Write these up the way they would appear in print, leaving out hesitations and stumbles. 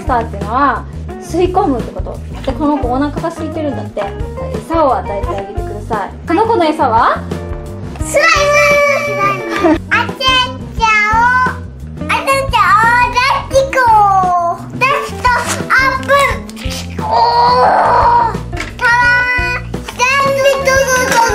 スターっていうのは吸い込むってこと。で、この子お腹が空いてるんだって。餌を与えてあげてください。この子の餌はスライム。当てちゃおう。当てちゃおう。ラスティコ。ラストアップ。おー。かわいい。スライムドドドド。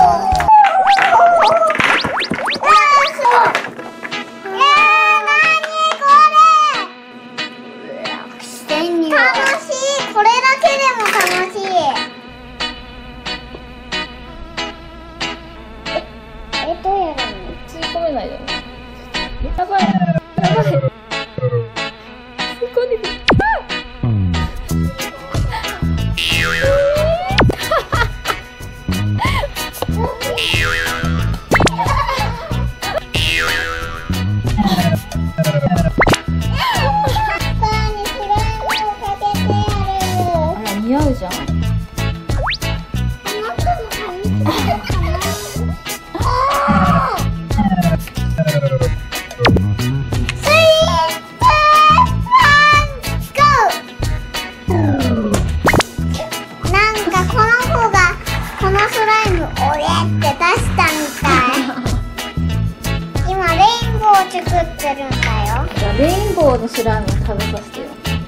これだけでも楽しい。どうやるの？ 吸い込めないよね。やばいやばい。吸い込んでくる。似合うじゃん。 なんかこの子がこのスライムおれって出したみたい。今レインボー作ってるんだよ。 じゃあレインボーのスライムを食べさせてよ。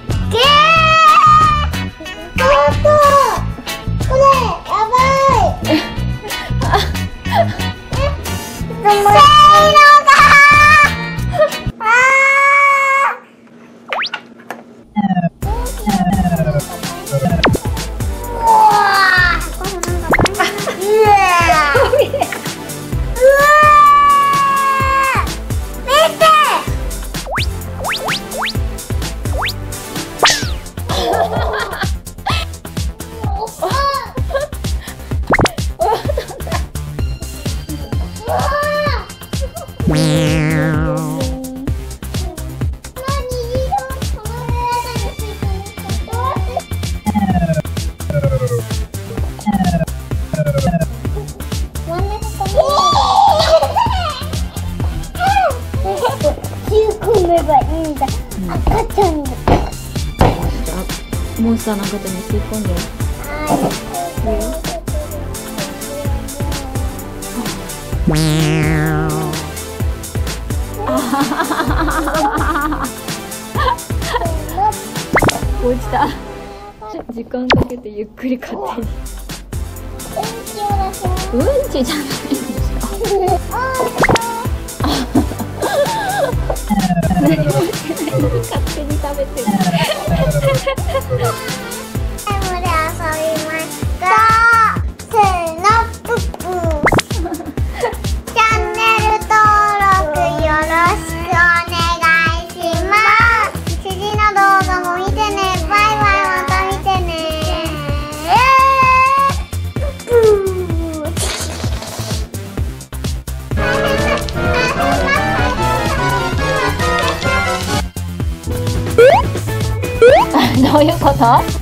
これやばい。せーのが赤ちゃんだ。 じゃあモンスターの赤ちゃんに吸い込んで。落ちた。時間かけてゆっくり勝手に。うんちじゃないでしょ。何もしてないのに勝手に食べてる。 タイムで遊びました。せーの、プップ。チャンネル登録よろしくお願いします。次の動画も見てね。バイバイ、また見てね。 どういうこと？